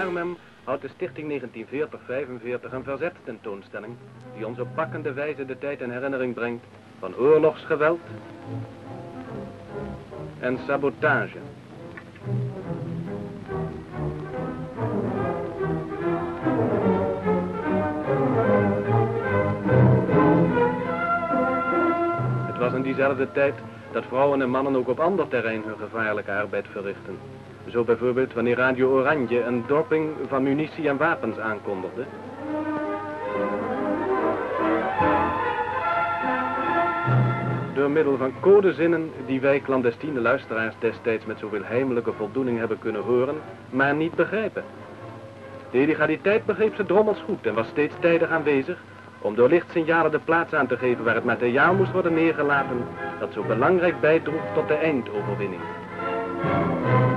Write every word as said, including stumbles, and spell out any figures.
Arnhem houdt de Stichting negentien veertig vijfenveertig een verzetstentoonstelling die ons op pakkende wijze de tijd in herinnering brengt van oorlogsgeweld en sabotage. Het was in diezelfde tijd dat vrouwen en mannen ook op ander terrein hun gevaarlijke arbeid verrichten. Zo bijvoorbeeld wanneer Radio Oranje een dorping van munitie en wapens aankondigde. Door middel van codezinnen die wij clandestine luisteraars destijds met zoveel heimelijke voldoening hebben kunnen horen, maar niet begrijpen. De illegaliteit begreep ze drommels goed en was steeds tijdig aanwezig om door lichtsignalen de plaats aan te geven waar het materiaal moest worden neergelaten dat zo belangrijk bijdroeg tot de eindoverwinning.